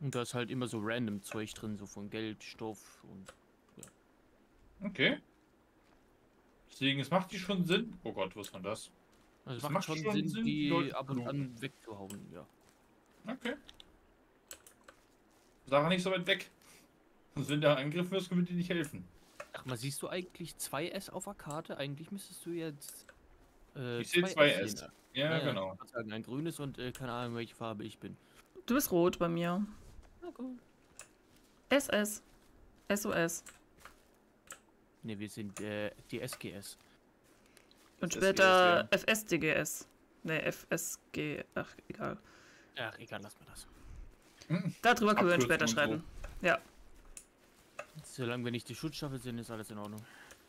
Und da ist halt immer so random Zeug drin, so von Geld, Stoff und ja. Okay. Deswegen, es macht die schon Sinn. Oh Gott, was war das? Also Es es macht macht schon schon Sinn, Sinn, die die Leute ab und zu an wegzuhauen, ja. Okay. Sache nicht so weit weg. Und wenn der angegriffen wirst, können wir dir nicht helfen. Ach mal, siehst du eigentlich 2S auf der Karte? Eigentlich müsstest du jetzt Ich sehe 2S. sehen. Ja, Naja, genau. ich kann sagen, ein grünes und keine Ahnung, welche Farbe ich bin. Du bist rot bei mir. Na gut. SS. SOS. Ne, wir sind die SGS. Und Das später FSDGS. Ne, FSG. Ach, egal. Ach, egal, lass mal das. Darüber können wir Abkürzung später und so. schreiben. Ja. Solange wir nicht die Schutzstaffel sind, ist alles in Ordnung.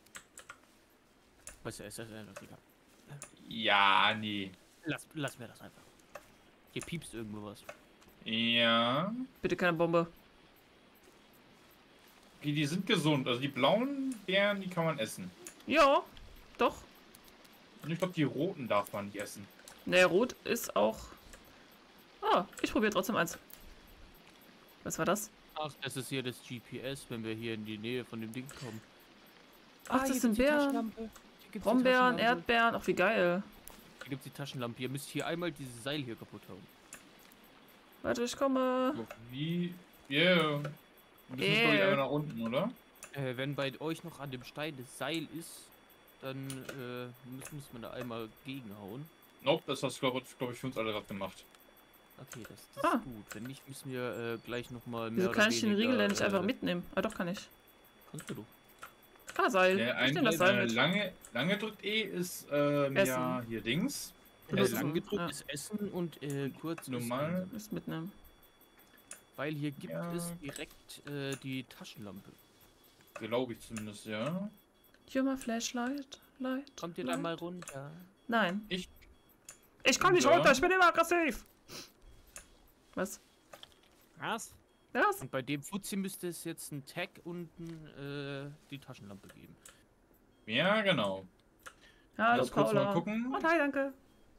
Was ist das? Egal. Ja, nee. Lass mir das einfach. Hier piepst irgendwo was. Ja. Bitte keine Bombe. Okay, die sind gesund. Also die blauen Beeren, die kann man essen. Ja, doch. Und ich glaube, die roten darf man nicht essen. Ne, rot ist auch. Ah, ich probiere trotzdem eins. Was war das? Ach, das ist hier das GPS, wenn wir hier in die Nähe von dem Ding kommen. Ach, das sind Beeren. Brombeeren, Erdbeeren. Ach, wie geil. Hier gibt es die Taschenlampe. Ihr müsst hier einmal dieses Seil hier kaputt hauen. Warte, ich komme. Wie? Yeah. Wir müssen glaube ich einmal nach unten, oder? Wenn bei euch noch an dem Stein das Seil ist, dann muss man da einmal gegenhauen. Nope, das hast du, glaube ich, für uns alle gerade gemacht. Okay, das ist gut. Wenn nicht, müssen wir gleich nochmal mehr Wieso kann ich den Riegel denn nicht einfach mit? mitnehmen? Ah, doch, kann ich. Kannst du doch. Ah, Seil. Der Ich nehme das Seil mit. lange drückt E ist ja hier Dings. Benutzen. Lang gedrückt Ja. ist Essen und kurz Normal. Müsst mitnehmen. Weil hier gibt Ja. es direkt die Taschenlampe. Glaube ich zumindest, ja. Hier mal Flashlight. Light. Kommt ihr Light. da mal runter? Nein. Ich Ich komm nicht Ja. runter, ich bin immer aggressiv. Was? Was? Was? Und bei dem Fuzzi müsste es jetzt ein Tag und die Taschenlampe geben. Ja, genau. Hallo, Lass kurz mal Paula. gucken. Oh, hi, danke.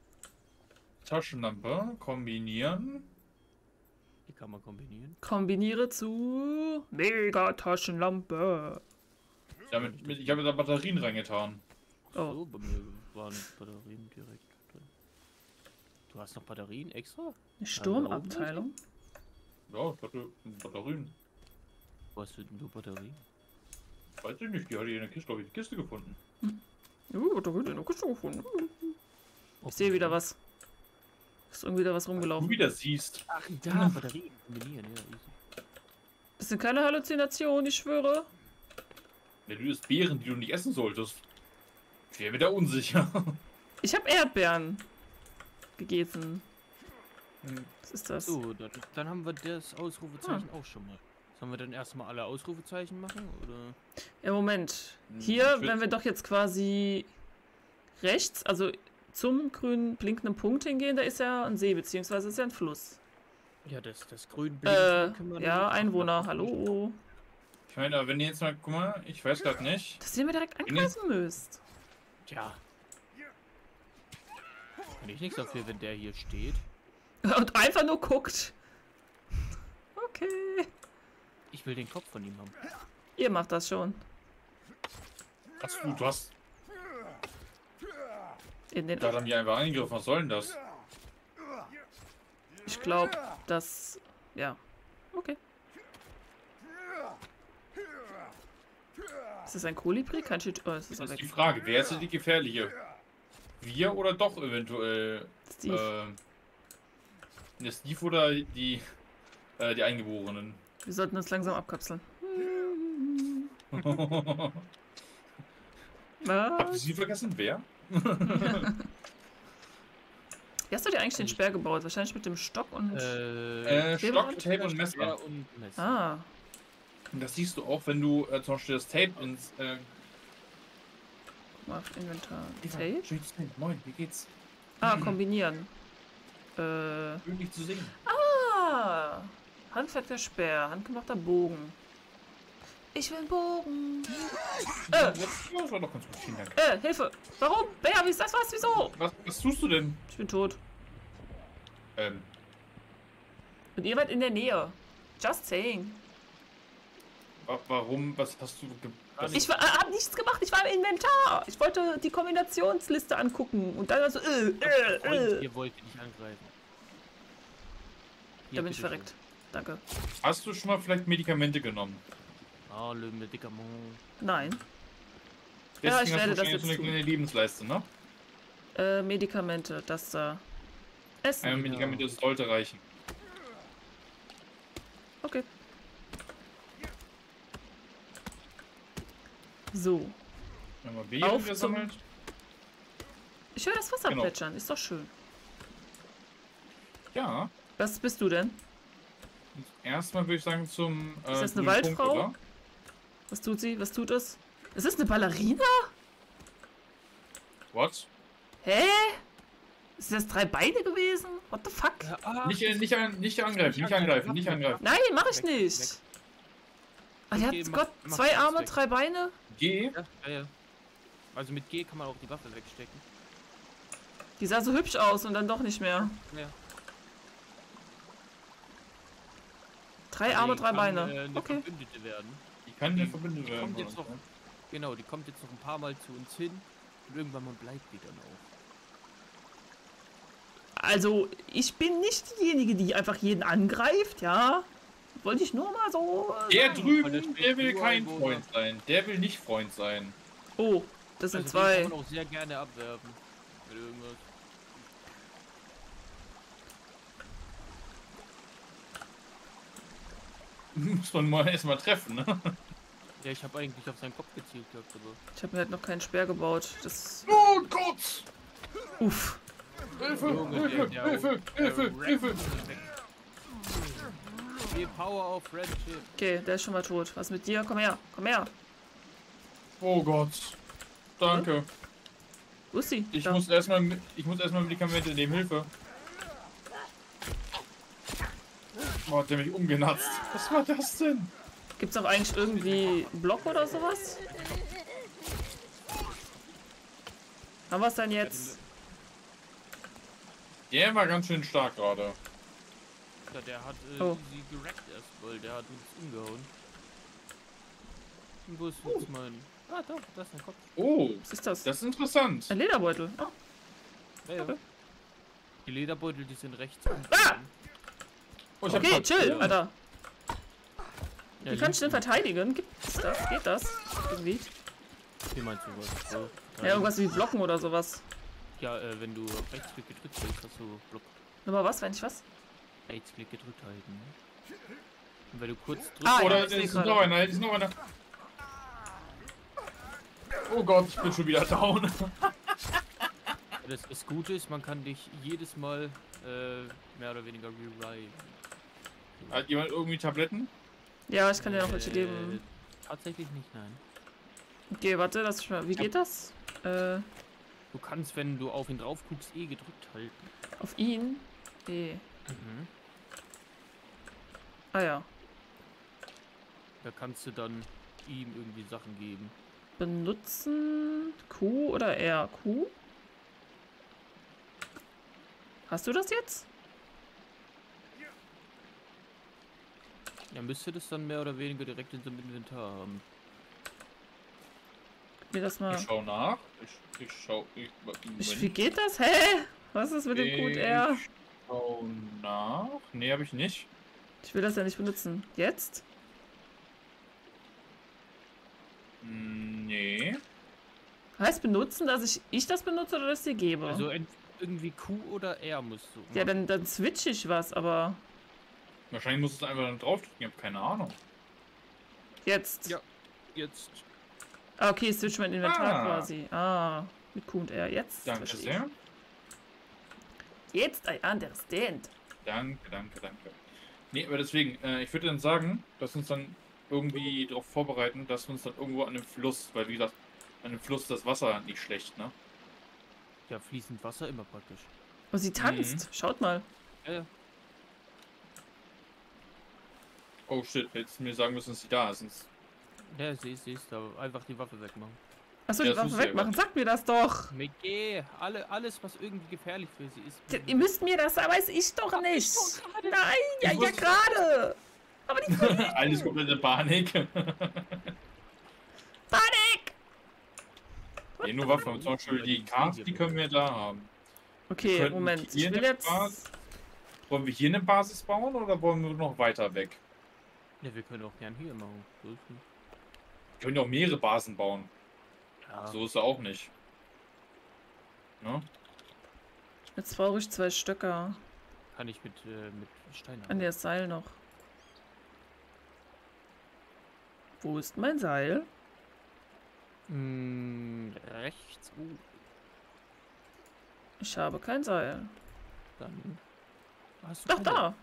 Taschenlampe kombinieren. Die kann man kombinieren. Kombiniere zu Mega-Taschenlampe. Ich habe da Batterien reingetan. Oh. So, bei mir waren Batterien direkt drin. Du hast noch Batterien extra? Eine Sturmabteilung. Ja, ich hatte Batterien. Was sind denn du Batterien? Weiß ich nicht, die hatte ich in der Kiste, glaube ich, die Kiste gefunden. Batterien in der Kiste gefunden. Ich sehe wieder was. Ist irgendwie da was Du rumgelaufen. wieder siehst. Ach, da, Batterien kombinieren, ja, easy. Das sind keine Halluzinationen, ich schwöre. Ja, du isst Beeren, die du nicht essen solltest. Ich wäre mir da unsicher. Ich habe Erdbeeren gegessen. Was ist das? So, dann haben wir das Ausrufezeichen auch schon mal. Sollen wir dann erstmal alle Ausrufezeichen machen, oder? Ja, Moment. Ich Hier, würd- wenn wir doch jetzt quasi rechts, also zum grünen blinkenden Punkt hingehen, da ist ja ein See, beziehungsweise ist ja ein Fluss. Ja, das grün Ja, dann Einwohner, hallo. Ich meine, aber wenn ihr jetzt mal, guck mal, ich weiß gerade nicht. Dass ihr mir direkt angreifen müsst. Tja. Kann ich nichts dafür, wenn der hier steht. Und einfach nur guckt. Okay. Ich will den Kopf von ihm haben. Ihr macht das schon. Du hast In den da haben die einfach angegriffen. Was soll denn das? Ich glaube, dass. Ja. Okay. Ist das ein Kolibri? Kein Shit. Oh, es ist Das ist weg. die Frage. Wer ist denn die gefährliche? Wir oder doch eventuell Steve. der Steve oder die Eingeborenen? Wir sollten uns langsam abkapseln. Habt ihr Was? sie vergessen? Wer? Wie hast du dir eigentlich den Speer gebaut? Wahrscheinlich mit dem Stock und. Stock, Tape und Messer. Ja, und Messer. Ah. Und das siehst du auch, wenn du zum Beispiel das Tape ins. Guck mal auf Inventar. Tape? Schönes Tape. Moin, wie geht's? Ah, kombinieren. Schön, dich zu sehen. Ah! Handwerker Speer, handgemachter Bogen. Ich will einen Bogen. Das war doch ganz gut, vielen Dank. Hilfe! Warum? Bär, wie ist das was? Wieso? Was tust du denn? Ich bin tot. Ähm, Und ihr wart in der Nähe. Just saying. Warum? Was hast du Ich hab nichts gemacht, ich war im Inventar. Ich wollte die Kombinationsliste angucken und dann so, Ihr wollt nicht angreifen. Da bin ich verreckt. Danke. Hast du schon mal vielleicht Medikamente genommen? Ah, le Medikament. Nein. Deswegen Ja, ich werde hast du das jetzt so eine tun. kleine Lebensleiste, ne? Medikamente, das da. Essen. Medikamente sollte reichen. Okay. So. Wenn man Beeren Auf gesammelt. Ich höre das Wasser Genau. plätschern, ist doch schön. Ja. Was bist du denn? Und erstmal würde ich sagen zum. Ist das eine grünen Punkt, Waldfrau? oder? Was tut sie? Was tut es? Ist das eine Ballerina? What? Hä? Ist das 3 Beine gewesen? What the fuck? Ja, ah, Nicht angreifen, nicht angreifen, nicht angreifen. Nein, mach ich Weg, nicht. weg. Ach, die Okay, hat mach- Gott, mach 2 das Arme, weg. 3 Beine. Geh. Ja. Also mit G kann man auch die Waffe wegstecken. Die sah so hübsch aus und dann doch nicht mehr. Ja. 3 Arme, 3 kann, Beine. Eine Okay. Verbündete werden. Die kann ja Die verbündet werden. kommt jetzt oder noch, so. genau, die kommt jetzt noch ein paar Mal zu uns hin und irgendwann mal bleibt die dann auch. Also, ich bin nicht diejenige, die einfach jeden angreift, ja. Wollte ich nur mal so. Der sagen. drüben, der will nur kein ein Freund sein. Der will nicht Freund sein. Oh, das sind Also den 2. kann man auch sehr gerne abwerfen. Mit irgendwas. Muss man mal erstmal treffen, ne? Ja, ich habe eigentlich auf seinen Kopf gezielt gehabt, aber. Ich habe mir halt noch keinen Speer gebaut. Das. Oh Gott! Uff. Hilfe, Junge, Hilfe, der Hilfe, Hilfe, Rack Hilfe! ist weg. Viel Power of Friendship. Okay, der ist schon mal tot. Was mit dir? Komm her, komm her. Oh Gott. Danke. Wo ist sie? Ich Da. muss erstmal Medikamente nehmen. Hilfe. Oh, hat der mich umgenatzt. Was war das denn? Gibt's auch eigentlich irgendwie einen Block oder sowas? Haben wir es dann jetzt? Der war ganz schön stark gerade. Ja, der hat Oh. sie gerackt erstmal. Der hat uns umgehauen. Und wo ist jetzt mein... Ah, doch, das ist ein Kopf. Oh, Was ist das? das ist interessant. Ein Lederbeutel. Ah, Ja, ja. Okay. Die Lederbeutel, die sind rechts unten. Oh, ich hab okay, Kopf. chill, Alter. Ja, Wie kann ich denn links verteidigen? Gibt's das? Geht das? Irgendwie? unten. Wie meinst du was? So, Ja, irgendwas wie Blocken oder sowas. Ja, wenn du Rechtsklick gedrückt hältst, hast du Block. Nochmal was, wenn ich was? Rechtsklick gedrückt halten. Ne? Und wenn du kurz drückst... Ah, ja, Oder ich seh ist gerade. noch einer, ist noch einer. Oh Gott, ich bin schon wieder down. Das Gute ist, man kann dich jedes Mal mehr oder weniger reviven. Hat jemand irgendwie Tabletten? Ja, ich kann dir noch welche geben. Tatsächlich nicht, nein. Okay, warte, lass ich mal. Wie geht das? Du kannst, wenn du auf ihn drauf guckst, E gedrückt halten. Auf ihn? E. Mhm. Ah ja. Da kannst du dann ihm irgendwie Sachen geben. Benutzen Q oder R? Q? Hast du das jetzt? Ja, müsste das dann mehr oder weniger direkt in seinem Inventar haben. Gib mir das mal. Ich schau nach. Ich schau. Wie geht das? Hä? Was ist mit dem Q und R? Ich schau nach. Nee, habe ich nicht. Ich will das ja nicht benutzen. Jetzt? Nee. Heißt benutzen, dass ich das benutze oder das dir gebe? Also irgendwie Q oder R musst du. ja, dann switch ich was, aber Wahrscheinlich muss es einfach dann draufdrücken. Ich habe keine Ahnung. jetzt. Ja. Jetzt. Ah, okay, switch mein Inventar Ah. quasi. Ah, mit Q und R. Jetzt. Danke verstehe sehr. ich. Jetzt, I understand. Danke. Nee, aber deswegen, ich würde dann sagen, dass wir uns dann irgendwie darauf vorbereiten, dass wir uns dann irgendwo an dem Fluss, weil wie gesagt, an dem Fluss das Wasser nicht schlecht, ne? Ja, fließend Wasser immer praktisch. Oh, sie tanzt. Schaut mal. Ja. Oh shit, hättest du mir sagen müssen, dass sie da ist. Sonst Ja, siehst da einfach die Waffe wegmachen. Achso, Ja, die das Waffe muss ich wegmachen. Sag mir das doch. Mege, alles was irgendwie gefährlich für sie ist. Ihr müsst mir das, weiß ich doch nicht. Nein, ja Ich muss- gerade. Aber die Alles komplette Panik. Panik! Nee, nur Waffen. Zum Beispiel die Cars, die können wir da haben. Okay, könnten Moment. hier Ich will eine jetzt... Basis- Wollen wir hier eine Basis bauen oder wollen wir noch weiter weg? Ja, wir können auch gern hier machen. So ist nicht. Wir können ja auch mehrere Basen bauen. Ja, So ist er auch nicht. Ne? Jetzt brauche ich 2 Stöcker. kann ich mit Steinen An der Seil noch. Wo ist mein Seil? Rechts. Ich habe kein Seil. Dann hast du Ach, keine.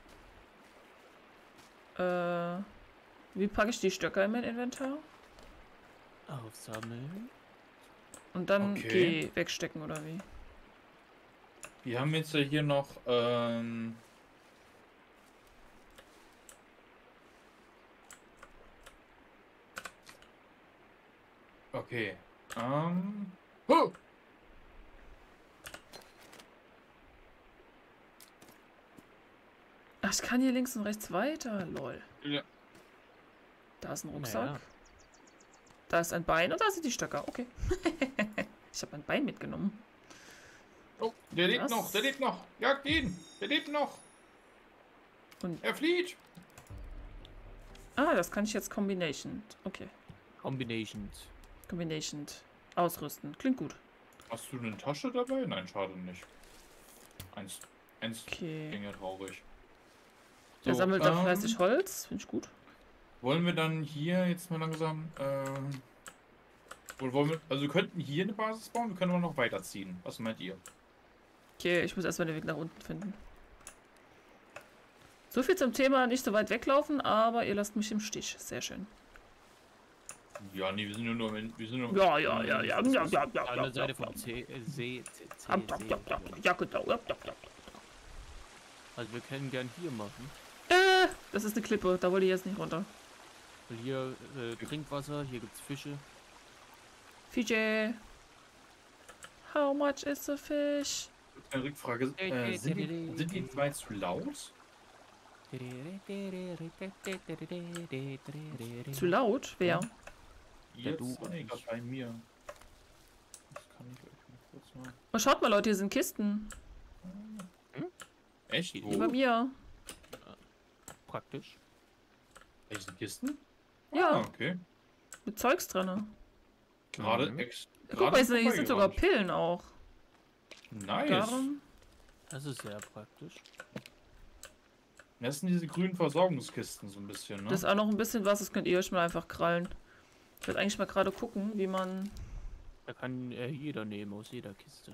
da! Wie packe ich die Stöcker in mein Inventar? Aufsammeln. Und dann Okay. G wegstecken, oder wie? Wir haben jetzt ja hier noch, okay. Oh! Ach, ich kann hier links und rechts weiter. Lol. Ja. Da ist ein Rucksack. Naja. Da ist ein Bein und da sind die Stöcker. Okay. Ich habe ein Bein mitgenommen. Oh, der lebt Was? noch, der lebt noch. Jagt ihn, der lebt noch. Und Er flieht. das kann ich jetzt Combination. Okay. Combinations. Combination. Ausrüsten. Klingt gut. Hast du eine Tasche dabei? Nein, schade nicht. Eins Okay. ging ja traurig. Der So, sammelt da fleißig Holz. Finde ich gut. wollen wir dann hier jetzt mal langsam, oder wollen wir, also wir könnten hier eine Basis bauen, wir können aber noch weiterziehen. Was meint ihr? Okay, ich muss erstmal den Weg nach unten finden. So viel zum Thema nicht so weit weglaufen, aber ihr lasst mich im Stich. Sehr schön. Ja, nee, wir sind nur, wir sind nur. Ja. An der Seite vom See. Ja, genau. Also wir können gern hier machen. Das ist eine Klippe, da wollte ich jetzt nicht runter. Weil hier Trinkwasser, hier gibt's Fische. Fiji. How much is the fish? Eine Rückfrage. Sind die zwei zu laut? Zu laut? Wer? Jetzt? du Nee, und gerade ich. bei mir. Das kann ich euch mal kurz mal. Oh, schaut mal, Leute, hier sind Kisten. Echt? Die Wo? Wie bei mir. Praktisch. Welche Kisten? Ja. Ah, okay. Mit Zeugs drin. Gerade Mhm. Guck mal, hier sind sogar Pillen auch. Nice. Darum. Das ist sehr praktisch. Das sind diese grünen Versorgungskisten so ein bisschen, ne? Das ist auch noch ein bisschen was, das könnt ihr euch mal einfach krallen. Ich werde eigentlich mal gerade gucken, wie man... Da kann jeder nehmen aus jeder Kiste.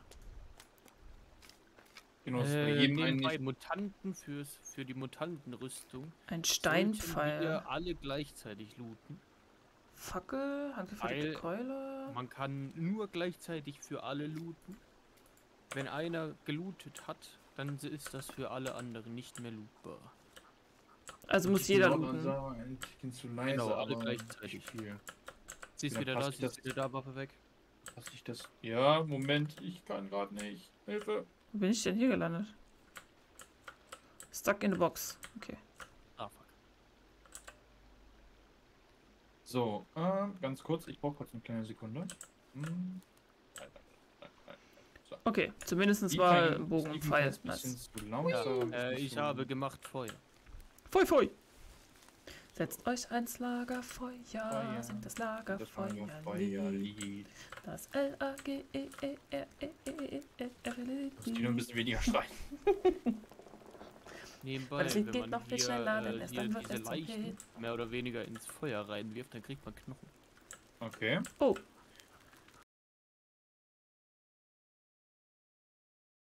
Genau, das ist bei jedem einen Nebenbei nicht. Mutanten für die Mutantenrüstung. Ein sollten Steinpfeil. wir alle gleichzeitig looten. Fackel, handgefertigte Weil Keule. Man kann nur gleichzeitig für alle looten. Wenn einer gelootet hat, dann ist das für alle anderen nicht mehr lootbar. Also muss jeder looten. Zu leise, Genau, alle aber gleichzeitig. nicht viel. Siehst Ja, wieder da, passt das- siehst wieder da, Waffe weg. Lass ich das. Ja, Moment, ich kann gerade nicht. Hilfe. Wo bin ich denn hier gelandet? Stuck in the box. Okay. Ah, fuck. So, ganz kurz, ich brauche kurz eine kleine Sekunde. Nein. So. Okay, zumindest Die war kleinen- ein Bogen die und Pfeil. ein bisschen Nice. zu langsam. Ich habe gemacht Feuer. Fui, fui. Setzt euch ans Lagerfeuer, Feuer. singt das Das Lagerfeuerlied. Feuerlied. Das L-A-G-E-E-R-E-E-R-L-I-D. Muss die nur ein bisschen weniger schreien. Nebenbei, Aber das Lied wenn geht man noch viel hier, schneller, denn erst hier dann wird diese es zum Leichen Hit. mehr oder weniger ins Feuer reinwirft, dann kriegt man Knochen. Okay. Oh,